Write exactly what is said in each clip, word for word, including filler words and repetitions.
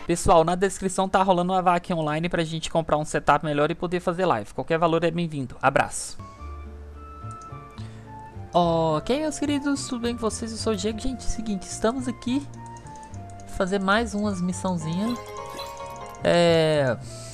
Pessoal, na descrição tá rolando uma vaquinha online pra gente comprar um setup melhor e poder fazer live. Qualquer valor é bem-vindo. Abraço. Ok, meus queridos, tudo bem com vocês? Eu sou o Diego. Gente, é o seguinte, estamos aqui fazer mais umas missãozinhas. É...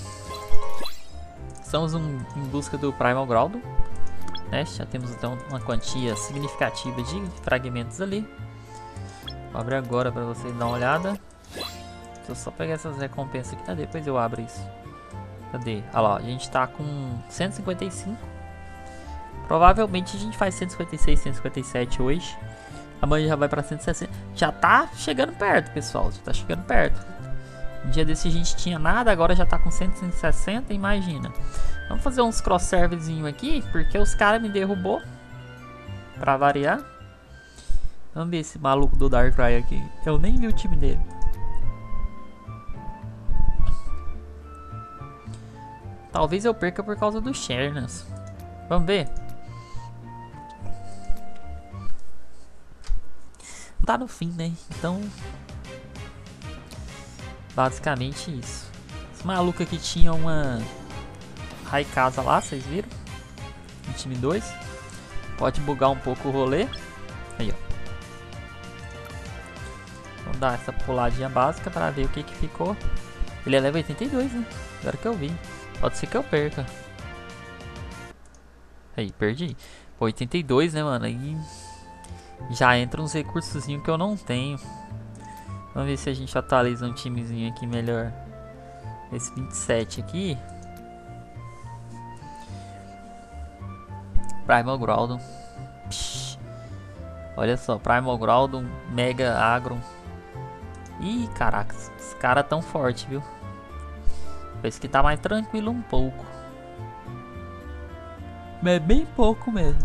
Estamos um, em busca do Primal Groudon, né? Já temos então uma quantia significativa de fragmentos ali. Vou abrir agora para vocês dar uma olhada. Deixa eu só pegar essas recompensas aqui, tá? Depois eu abro isso. Cadê? Olha lá, a gente tá com cento e cinquenta e cinco. Provavelmente a gente faz cento e cinquenta e seis, cento e cinquenta e sete hoje. Amanhã já vai pra cento e sessenta. Já tá chegando perto, pessoal. Já tá chegando perto. Um dia desse a gente tinha nada, agora já tá com cento e sessenta, imagina. Vamos fazer uns cross-serverzinho aqui, porque os caras me derrubou. Pra variar. Vamos ver esse maluco do Darkrai aqui. Eu nem vi o time dele. Talvez eu perca por causa do Shernas. Vamos ver. Tá no fim, né? Então, basicamente isso. Esse maluco aqui tinha uma Raikasa lá, vocês viram? No time dois. Pode bugar um pouco o rolê. Aí, ó. Vamos dar essa puladinha básica para ver o que que ficou. Ele é level oitenta e dois, né? Agora que eu vi. Pode ser que eu perca. Aí, perdi. Pô, oitenta e dois, né, mano? Aí já entra uns recursos que eu não tenho. Vamos ver se a gente atualiza um timezinho aqui melhor. Esse vinte e sete aqui. Primal Groudon. Psh. Olha só, Primal Groudon, Mega Agron. Ih, caraca, esse cara é tão forte, viu? Esse aqui tá mais tranquilo um pouco. Mas é bem pouco mesmo.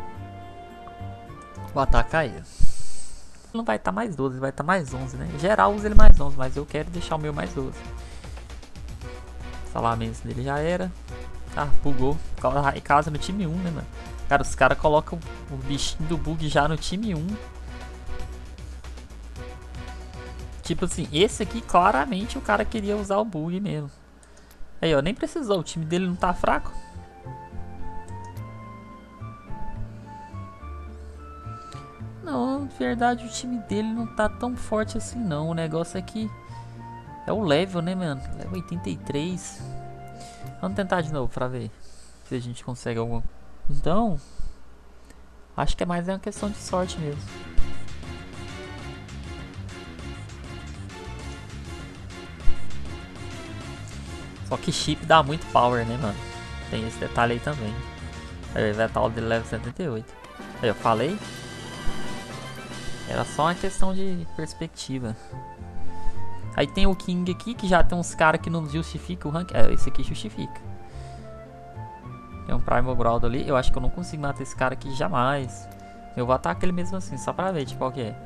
Vou atacar ele. Não vai estar tá mais doze, vai estar tá mais onze, né? Em geral usa ele mais onze, mas eu quero deixar o meu mais doze. Salamence dele já era. Ah, bugou. Casa no time um, né, mano? Cara, os caras colocam o bichinho do bug já no time um. Tipo assim, esse aqui claramente o cara queria usar o bug mesmo. Aí, ó, nem precisou. O time dele não tá fraco. Não, na verdade o time dele não tá tão forte assim não. O negócio é que é o level, né, mano? Level oitenta e três. Vamos tentar de novo pra ver se a gente consegue alguma. Então, acho que é mais uma questão de sorte mesmo. Só que chip dá muito power, né, mano? Tem esse detalhe aí também. Aí vai estar o dele level setenta e oito. Aí eu falei. Era só uma questão de perspectiva. Aí tem o King aqui, que já tem uns caras que não justificam o rank. É, esse aqui justifica. Tem um Primal Groudon ali. Eu acho que eu não consigo matar esse cara aqui jamais. Eu vou atacar ele mesmo assim, só pra ver de qual que é.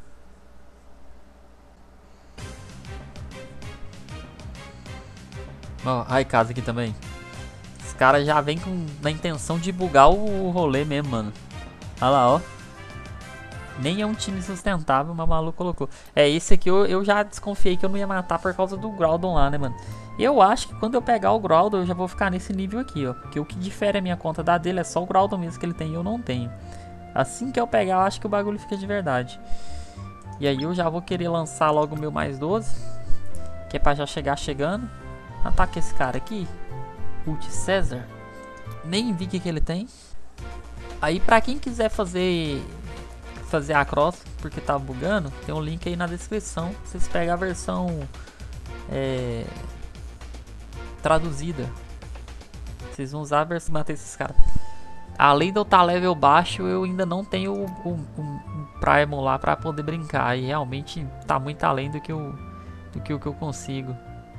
Ó, oh, Raikasa aqui também. Os caras já vem com na intenção de bugar o rolê mesmo, mano. Olha lá, ó. Nem é um time sustentável, mas o maluco colocou. É, esse aqui eu, eu já desconfiei que eu não ia matar por causa do Groudon lá, né, mano? Eu acho que quando eu pegar o Groudon eu já vou ficar nesse nível aqui, ó. Porque o que difere a minha conta da dele é só o Groudon mesmo que ele tem e eu não tenho. Assim que eu pegar, eu acho que o bagulho fica de verdade. E aí eu já vou querer lançar logo o meu mais doze. Que é pra já chegar chegando. Ataca esse cara aqui. Ult César. Nem vi o que, que ele tem. Aí pra quem quiser fazer fazer a cross porque tá bugando, tem um link aí na descrição. Vocês pegam a versão é, traduzida. Vocês vão usar a versão bater esses caras. Além de eu estar level baixo, eu ainda não tenho o, o, o, o Primal lá pra poder brincar. E realmente tá muito além do que eu, do que, o que eu consigo.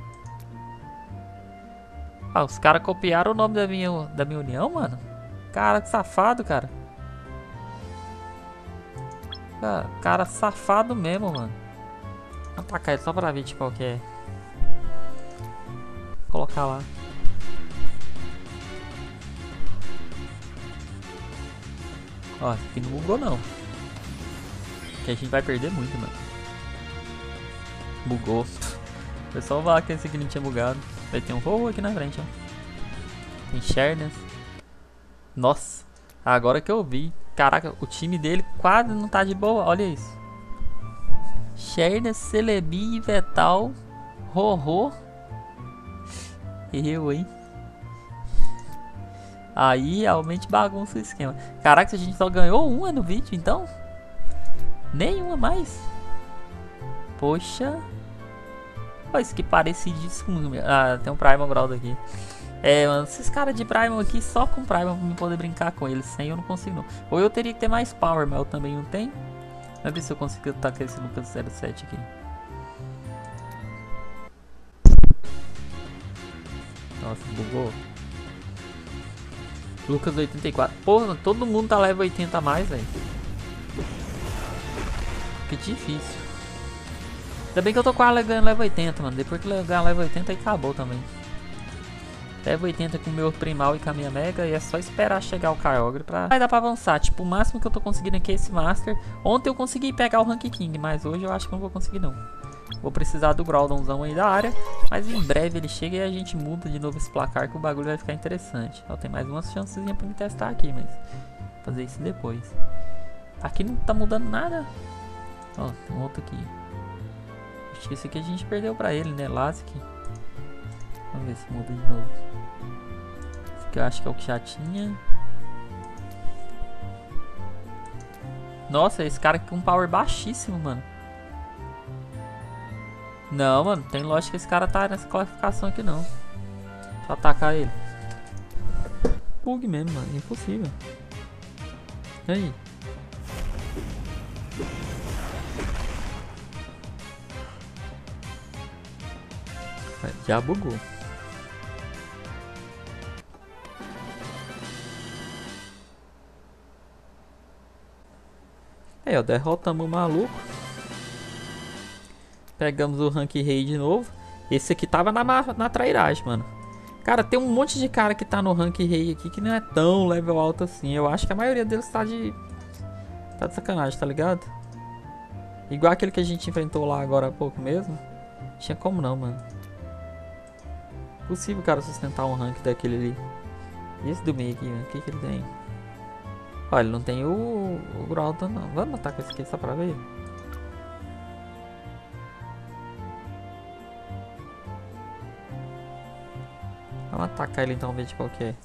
Ah, os caras copiaram o nome da minha, da minha união, mano. Cara, que safado, cara. Cara, cara safado mesmo, mano. Vou atacar ele só pra ver de qual que é. Vou colocar lá. Ó, aqui não bugou não. Que a gente vai perder muito, mano. Bugou. Foi só falar que esse aqui não tinha bugado. Vai ter um Ho-Oh aqui na frente, ó. Tem Sharness. Nossa, agora que eu vi. Caraca, o time dele quase não tá de boa. Olha isso. Sharness, Celebi, Vetal, Ho-Oh. Eu, hein? Aí realmente bagunça o esquema. Caraca, a gente só ganhou uma no vídeo, então? Nenhuma mais. Poxa. Olha isso que parecidíssimo. Ah, tem um Primal Ground aqui. É, mano, esses caras de Primal aqui só com Primal pra me poder brincar com eles. Sem eu não consigo não. Ou eu teria que ter mais Power, mas eu também não tenho. Vamos ver se eu consigo tacar esse Lucas zero sete aqui. Nossa, bugou. Lucas oitenta e quatro. Porra, todo mundo tá level oitenta a mais, velho. Que difícil. Ainda bem que eu tô quase ganhando level oitenta, mano. Depois que eu ganhar level oitenta, aí acabou também. Level oitenta com o meu primal e com a minha mega. E é só esperar chegar o Kyogre pra... Vai dar pra avançar. Tipo, o máximo que eu tô conseguindo aqui é esse Master. Ontem eu consegui pegar o Rank King, mas hoje eu acho que não vou conseguir, não. Vou precisar do Groudonzão aí da área. Mas em breve ele chega e a gente muda de novo esse placar, que o bagulho vai ficar interessante. Ó, tem mais umas chancezinhas pra me testar aqui, mas... Vou fazer isso depois. Aqui não tá mudando nada. Ó, tem outro aqui. Acho que esse aqui a gente perdeu pra ele, né? Lazic. Vamos ver se muda de novo. Esse aqui eu acho que é o que já tinha. Nossa, esse cara aqui com um power baixíssimo, mano. Não, mano, tem lógica que esse cara tá nessa classificação aqui, não. Deixa eu atacar ele. Bug mesmo, mano. Impossível. E aí? Já bugou. Aí, ó, derrotamos o maluco. Pegamos o Rank Rei de novo. Esse aqui tava na, na trairagem, mano. Cara, tem um monte de cara que tá no Rank Rei aqui que não é tão level alto assim. Eu acho que a maioria deles tá de... Tá de sacanagem, tá ligado? Igual aquele que a gente enfrentou lá agora há pouco mesmo. Tinha como não, mano. Possível, cara, sustentar um rank daquele ali. E esse do meio aqui, mano? O que que ele tem? Olha, ele não tem o, o Groudon, não. Vamos matar com esse aqui só pra ver? Vamos atacar ele então, ver de qual que é.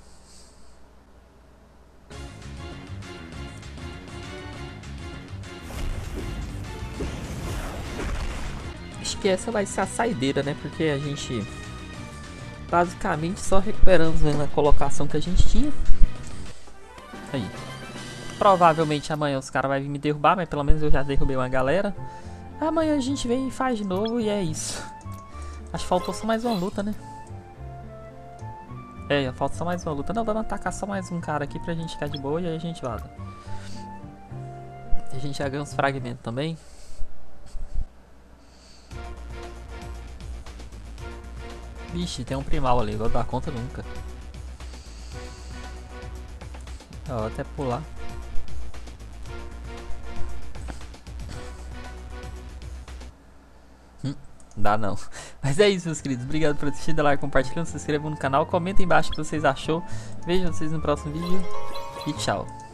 Acho que essa vai ser a saideira, né? Porque a gente basicamente só recuperamos a colocação que a gente tinha. Aí. Provavelmente amanhã os caras vão vir me derrubar, mas pelo menos eu já derrubei uma galera. Amanhã a gente vem e faz de novo e é isso. Acho que faltou só mais uma luta, né? É, falta só mais uma luta. Não, vamos atacar só mais um cara aqui pra gente ficar de boa e aí a gente vaza. A gente já ganha uns fragmentos também. Vixe, tem um primal ali, vou dar conta nunca. Ó, vou até pular. Hum, dá não. Mas é isso, meus queridos. Obrigado por assistir, dá like, compartilhando, se inscrevam no canal, comentem embaixo o que vocês achou. Vejo vocês no próximo vídeo e tchau.